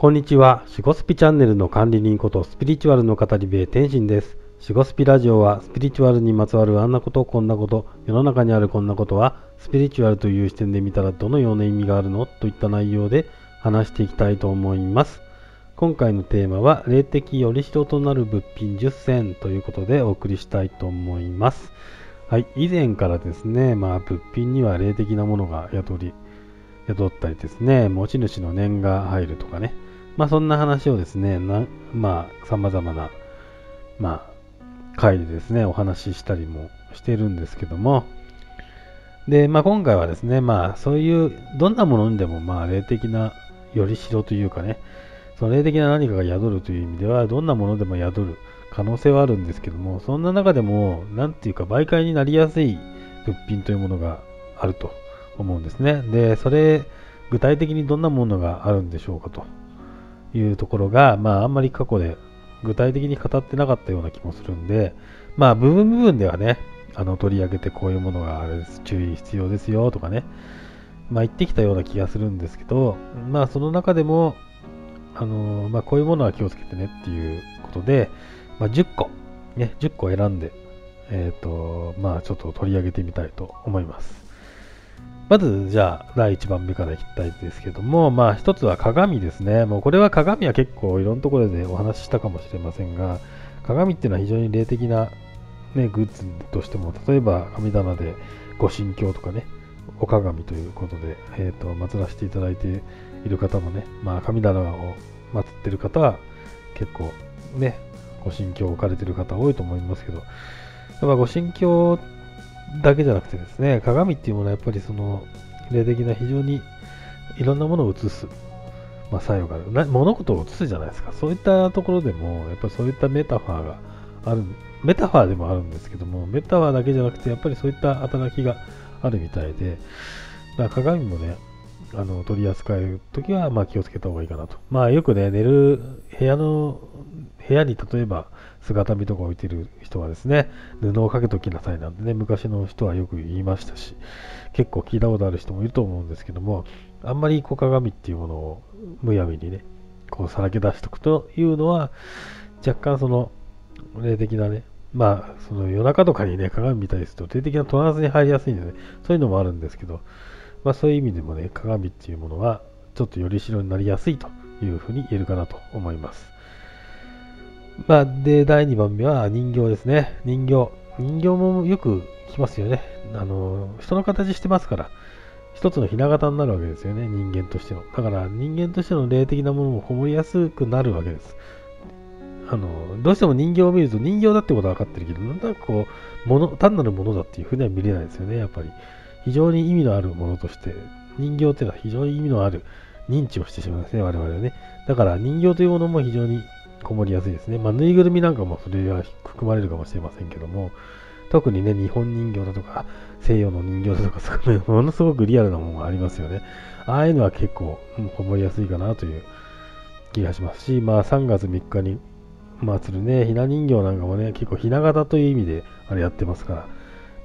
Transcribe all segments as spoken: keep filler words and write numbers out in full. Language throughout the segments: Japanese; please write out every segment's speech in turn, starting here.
こんにちは。シゴスピチャンネルの管理人ことスピリチュアルの語り部天心です。シゴスピラジオはスピリチュアルにまつわるあんなことこんなこと、世の中にあるこんなことはスピリチュアルという視点で見たらどのような意味があるのといった内容で話していきたいと思います。今回のテーマは霊的よりしろとなる物品じゅっせんということでお送りしたいと思います。はい、以前からですね、まあ物品には霊的なものが宿り宿ったりですね、持ち主の念が入るとかね、まあそんな話をですね、なまあ様々な、まあ回でですね、お話ししたりもしてるんですけども、で、まあ今回はですね、まあそういう、どんなものにでもまあ霊的なよりしろというかね、その霊的な何かが宿るという意味では、どんなものでも宿る可能性はあるんですけども、そんな中でも、なんていうか媒介になりやすい物品というものがあると思うんですね。で、それ、具体的にどんなものがあるんでしょうかというところが、まあ、あんまり過去で具体的に語ってなかったような気もするんで、まあ、部分部分ではね、あの取り上げてこういうものがあるです、注意必要ですよとかね、まあ、言ってきたような気がするんですけど、まあ、その中でも、あのまあ、こういうものは気をつけてねっていうことで、まあ、じゅっこ、ね、じゅっこ選んで、えっ、と、まあ、ちょっと取り上げてみたいと思います。まず、じゃあ、だいいちばんめからいきたいですけども、まあ、一つは鏡ですね。もう、これは鏡は結構いろんなところでお話ししたかもしれませんが、鏡っていうのは非常に霊的な、ね、グッズとしても、例えば神棚でご神教とかね、お鏡ということで、えっ、と、祀らせていただいている方もね、まあ、神棚を祀ってる方は結構ね、ご神教を置かれてる方多いと思いますけど、やっぱご神教だけじゃなくてですね、鏡っていうものはやっぱりその霊的な非常にいろんなものを映す、まあ、作用があるな。物事を映すじゃないですか。そういったところでも、やっぱりそういったメタファーがある、メタファーでもあるんですけども、メタファーだけじゃなくて、やっぱりそういった働きがあるみたいで、だから鏡もね、あの取り扱うときはまあ気をつけた方がいいかなと。まあよくね、寝る部屋の、部屋に例えば姿見とか置いてる人はですね、布をかけときなさいなんてね、昔の人はよく言いましたし、結構聞いたことある人もいると思うんですけども、あんまりこう鏡っていうものをむやみにね、こうさらけ出しておくというのは、若干その霊的なね、まあその夜中とかにね、鏡見たりすると霊的なトランスに入りやすいんでね、そういうのもあるんですけど、まあそういう意味でもね、鏡っていうものはちょっとよりしろになりやすいというふうに言えるかなと思います。まあで、だいにばんめは人形ですね。人形。人形もよく聞きますよね。あの、人の形してますから、一つのひな形になるわけですよね、人間としての。だから人間としての霊的なものもこもりやすくなるわけです。あの、どうしても人形を見ると人形だってことは分かってるけど、なんとなくこう、もの、単なるものだっていうふうには見れないですよね、やっぱり。非常に意味のあるものとして、人形っていうのは非常に意味のある認知をしてしまいますね、我々はね。だから人形というものも非常にこもりやすいですね。まあ、ぬいぐるみなんかもそれは含まれるかもしれませんけども、特にね、日本人形だとか、西洋の人形だとか、ものすごくリアルなものがありますよね。ああいうのは結構、うん、こもりやすいかなという気がしますし、まあさんがつみっかに祭るね、ひな人形なんかもね、結構ひな形という意味であれやってますから、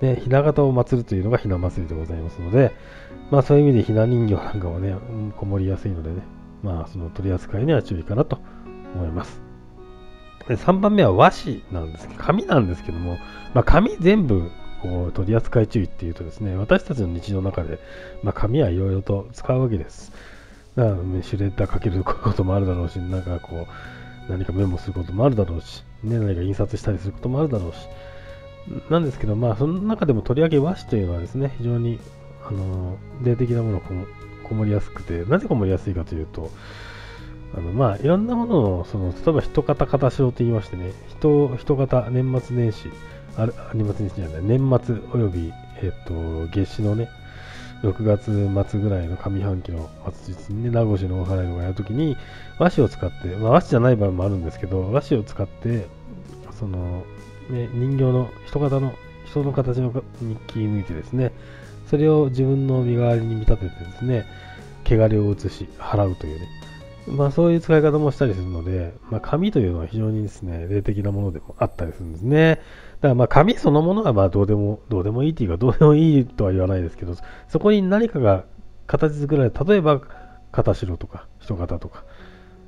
ね、ひな形を祭るというのがひな祭りでございますので、まあそういう意味でひな人形なんかもね、うん、こもりやすいのでね、まあその取り扱いには注意かなと思います。でさんばんめは和紙なんですけど、紙なんですけども、まあ、紙全部こう取り扱い注意っていうとですね、私たちの日常の中で、まあ、紙はいろいろと使うわけです。だから、ね、シュレッダーかけることもあるだろうし、なんかこう、何かメモすることもあるだろうし、ね、何か印刷したりすることもあるだろうし、なんですけど、まあ、その中でもとりわけ和紙というのはですね、非常に、あの霊的なものがこもこもりやすくて、なぜこもりやすいかというと、あのまあいろんなものをその例えば人型型しろと言いましてね、人人型年末年始ある年末年始じゃない年末およびえっ、と夏至のねろくがつ末ぐらいの上半期の末日にね名越のお祓いをやるときに和紙を使って、まあ、和紙じゃない場合もあるんですけど和紙を使ってその、ね、人形の人型の人の形のに切り抜いてですねそれを自分の身代わりに見立ててですね汚れを移し払うというねまあそういう使い方もしたりするので、まあ紙というのは非常にですね、霊的なものでもあったりするんですね。だからまあ紙そのものはまあどうでも、どうでもいいというか、どうでもいいとは言わないですけど、そこに何かが形作られ、例えば、型代とか、人型とか、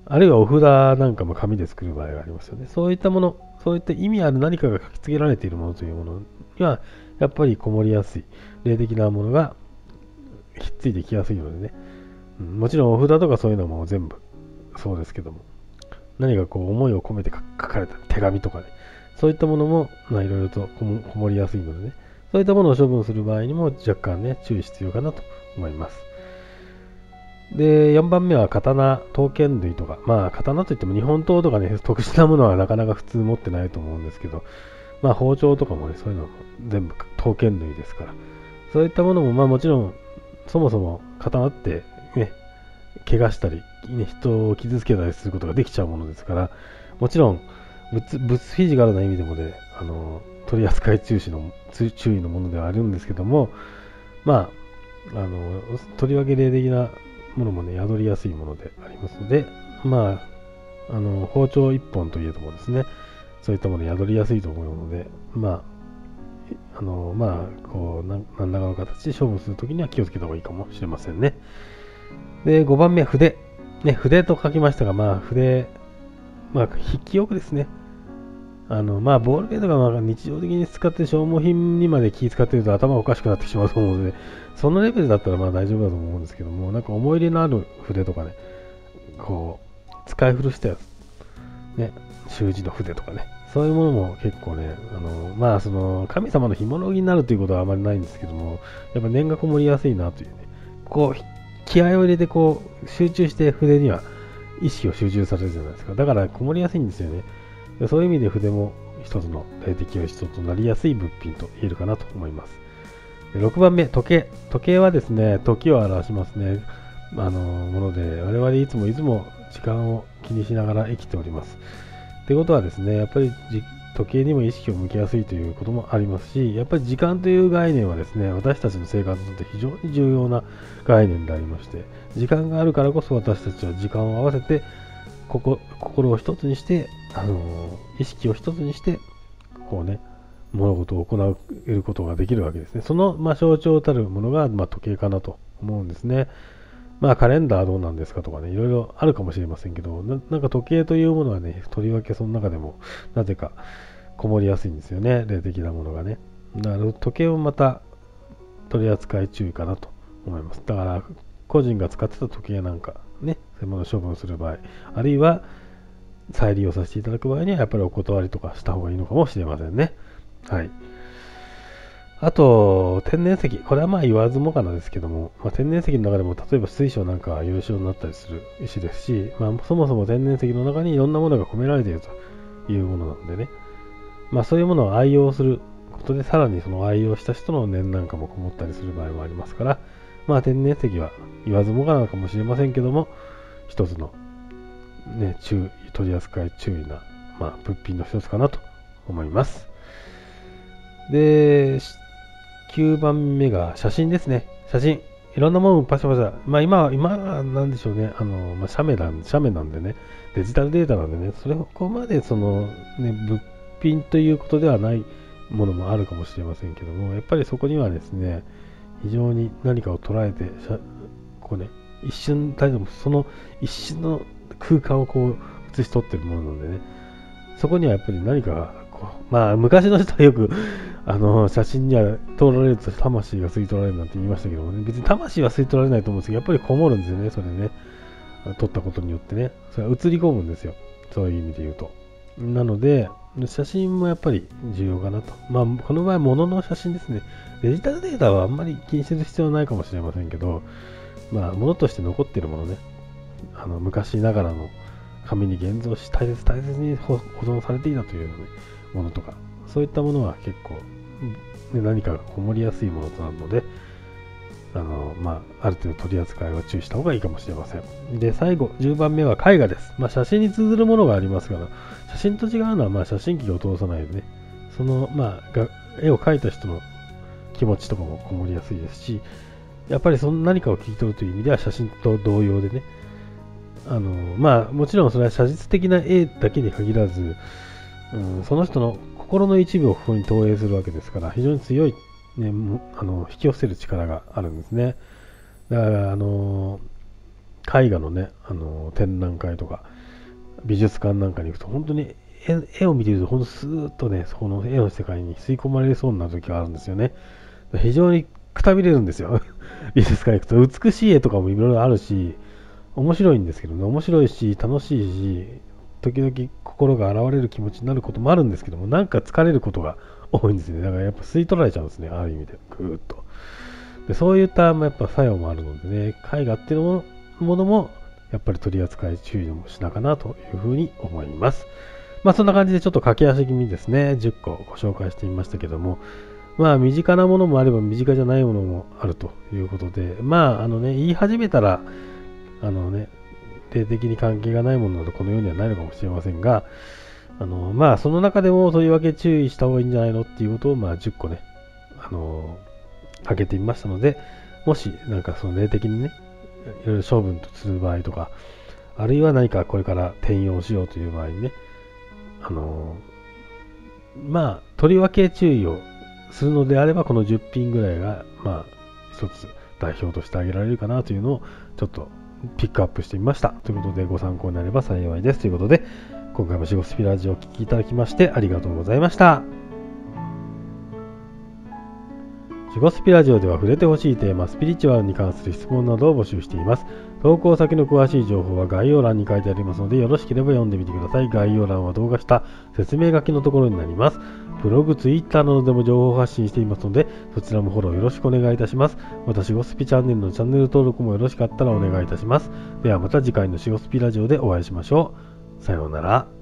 あるいはお札なんかも紙で作る場合がありますよね。そういったもの、そういった意味ある何かが書き付けられているものというものには、やっぱりこもりやすい、霊的なものがひっついてきやすいのでね、うん、もちろんお札とかそういうのも全部そうですけども、何かこう思いを込めて書かれた手紙とかね、そういったものもまあいろいろとこも、こもりやすいのでね、そういったものを処分する場合にも若干ね、注意必要かなと思います。で、よんばんめは刀、刀剣類とか、まあ刀といっても日本刀とかね、特殊なものはなかなか普通持ってないと思うんですけど、まあ包丁とかもね、そういうのも全部刀剣類ですから、そういったものもまあもちろん、そもそも刀ってね、怪我したり、ね、人を傷つけたりすることができちゃうものですから、もちろん物、物フィジカルな意味でもね、あの取り扱い注意の注意のものではあるんですけども、まあ、あのとりわけ霊的なものもね、宿りやすいものでありますので、まあ、あの包丁一本といえどもですね、そういったものに宿りやすいと思うので、まあ、あのまあ、こう何らかの形で勝負するときには気をつけた方がいいかもしれませんね。で、ごばんめは筆。ね、筆と書きましたが、まあ、筆、まあ、筆記用具ですね。あの、まあ、ボールペンとかまあ日常的に使って消耗品にまで気使っていると頭おかしくなってしまうと思うので、そのレベルだったらまあ大丈夫だと思うんですけども、なんか思い入れのある筆とかね、こう、使い古したやつ、ね、習字の筆とかね、そういうものも結構ね、あの、まあ、その、神様の紐のになるということはあまりないんですけども、やっぱ念がこもりやすいなというね、こう、気合を入れてこう、集中して筆には意識を集中されるじゃないですか。だからこもりやすいんですよね。そういう意味で筆も一つの霊的要素となりやすい物品と言えるかなと思います。ろくばんめ、時計。時計はですね、時を表しますね。あのもので、我々いつもいつも時間を気にしながら生きております。ってことはですね、やっぱり時計にも意識を向けやすいということもありますし、やっぱり時間という概念はですね、私たちの生活にとって非常に重要な概念でありまして、時間があるからこそ私たちは時間を合わせて、ここ心を一つにして、あのー、意識を一つにして、こうね、物事を行えることができるわけですね。その、まあ、象徴たるものが、まあ、時計かなと思うんですね。まあカレンダーどうなんですかとかね、いろいろあるかもしれませんけど、な、なんか時計というものはね、とりわけその中でも、なぜかこもりやすいんですよね、霊的なものがね。だから時計をまた取り扱い注意かなと思います。だから、個人が使ってた時計なんかね、そういうものを処分する場合、あるいは再利用させていただく場合には、やっぱりお断りとかした方がいいのかもしれませんね。はい。あと、天然石。これはまあ言わずもがなですけども、まあ、天然石の中でも例えば水晶なんかは優勝になったりする石ですし、まあ、そもそも天然石の中にいろんなものが込められているというものなんでね、まあそういうものを愛用することで、さらにその愛用した人の念なんかもこもったりする場合もありますから、まあ天然石は言わずもがなかもしれませんけども、一つのね、注意、取り扱い注意な、まあ物品の一つかなと思います。で、きゅうばんめが写真ですね。写真。いろんなものパシャパシャ。まあ今は、今はなんでしょうね。あの、まあ、写メなん、写メなんでね。デジタルデータなんでね。それここまでその、ね、物品ということではないものもあるかもしれませんけども、やっぱりそこにはですね、非常に何かを捉えて、こうね、一瞬、その一瞬の空間をこう映し取ってるものなんでね、そこにはやっぱり何かがこう、まあ昔の人はよくあの写真には通られると魂が吸い取られるなんて言いましたけどもね、別に魂は吸い取られないと思うんですけど、やっぱりこもるんですよね、それね。撮ったことによってね、それは映り込むんですよ、そういう意味で言うと。なので、写真もやっぱり重要かなと。まあ、この場合、物の写真ですね。デジタルデータはあんまり気にする必要はないかもしれませんけど、まあ、物として残っているものね、あの昔ながらの紙に現像し、大切大切に保存されていたという、ね、ものとか、そういったものは結構、ね、何かがこもりやすいものとなるので、あのまあ、ある程度取り扱いは注意した方がいいかもしれません。で、最後、じゅうばんめは絵画です。まあ、写真に通ずるものがありますが、写真と違うのは、まあ、写真機を通さないでね、その、まあ、が絵を描いた人の気持ちとかもこもりやすいですし、やっぱりその何かを切り取るという意味では写真と同様でね、あのまあ、もちろんそれは写実的な絵だけに限らず、うん、その人の心の一部をここに投影するわけですから、非常に強い、ね、あの引き寄せる力があるんですね。だから、あの絵画のね、あの展覧会とか、 美術館なんかに行くと本当に絵絵を見ていると本当スーッとね、その絵の世界に吸い込まれそうになる時があるんですよね。非常にくたびれるんですよ。美術館行くと美しい絵とかもいろいろあるし、面白いんですけどね、面白いし楽しいし、時々心が洗われる気持ちになることもあるんですけども、なんか疲れることが多いんですね。だからやっぱ吸い取られちゃうんですね、ある意味でぐーっと。でそういったまあやっぱ作用もあるのでね、絵画っていうのもものもやっぱり取り扱い注意もしなかなというふうに思います。まあそんな感じでちょっと駆け足気味にですね、じゅっこご紹介してみましたけども、まあ身近なものもあれば身近じゃないものもあるということで、まああのね、言い始めたら、あのね、霊的に関係がないものなどこのようにはないのかもしれませんが、あのまあその中でもとりわけ注意した方がいいんじゃないのっていうことをまあじゅっこね、あの挙げてみましたので、もしなんかその霊的にね、いろいろ処分とする場合とか、あるいは何かこれから転用しようという場合にね、あのまあとりわけ注意をするのであれば、このじゅっぴんぐらいがまあ一つ代表として挙げられるかなというのをちょっとピックアップしてみました。ということでご参考になれば幸いです。ということで今回もシゴスピラジオをお聴きいただきましてありがとうございました。シゴスピラジオでは触れてほしいテーマ、スピリチュアルに関する質問などを募集しています。投稿先の詳しい情報は概要欄に書いてありますので、よろしければ読んでみてください。概要欄は動画下、説明書きのところになります。ブログ、ツイッターなどでも情報発信していますので、そちらもフォローよろしくお願いいたします。また、シゴスピチャンネルのチャンネル登録もよろしかったらお願いいたします。ではまた次回のシゴスピラジオでお会いしましょう。さようなら。